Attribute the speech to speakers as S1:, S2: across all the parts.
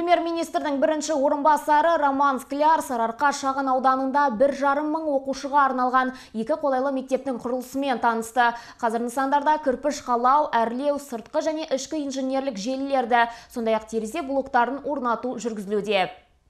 S1: Премьер-министрдің бірінші орынбасары Роман Скляр Сарыарқа шағын ауданында 1,5 мың оқушыға арналған 2 қолайлы мектептің құрылысымен танысты. Қазір нысандарда кірпіш қалау, әрлеу, сыртқы және ішкі инженерлік желілерді, сондай-ақ терезе блоктарын орнату жүргізілуде.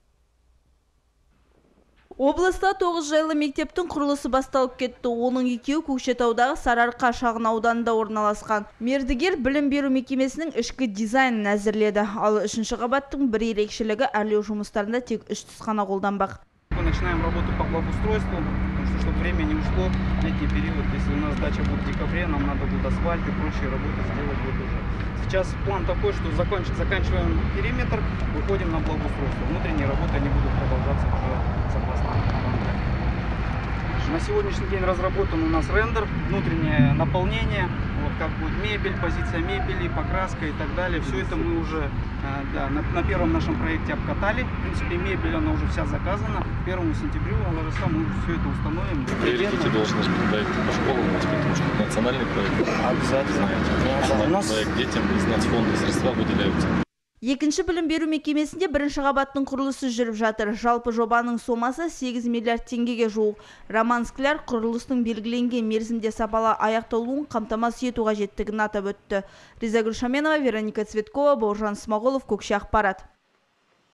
S2: Облыста 9 жайлы мектептің құрылысы басталып кетті. Оның екеуі Көкшетаудағы Сарыарқа шағын ауданында орналасқан. Мердігер білім беру мекемесінің ішкі дизайнын әзірледі. Ал үшінші қабаттың бір ерекшелігі әрлеу жұмыстарында тек 3 түс қана қолданбақ.
S3: Мы начинаем работу по благоустройству, потому что чтобы время не ушло в летний период. Если у нас дача будет в декабре, нам надо будет асфальт и прочие работы сделать вот уже. Сейчас план такой, что заканчиваем периметр, выходим на благоустройство. Внутренние работы они будут продолжаться уже согласно плану. На сегодняшний день разработан у нас рендер, внутреннее наполнение, вот как будет мебель, позиция мебели, покраска и так далее. Все это мы уже на первом нашем проекте обкатали. В принципе, мебель она уже вся заказана. К 1 сентября мы все это установим.
S4: В приоритете должен быть проект по школам, потому что национальный проект.
S3: Обязательно.
S4: Национальный проект детям из нацфонда средства выделяются.
S2: Екінші білім беру мекемесінде бірінші қабаттың құрылысы жүріп жатыр. Жалпы жобаның сомасы 8 миллиард теңгеге жуық. Роман Скляр құрылыстың белгіленген мерзімде сапалы аяқталуын қамтамасыз ету қажеттігін атап өтті. Риза Гүлшаменова, Вероника Цветкова, Бауыржан Смағұлов, Көкше ақпарат.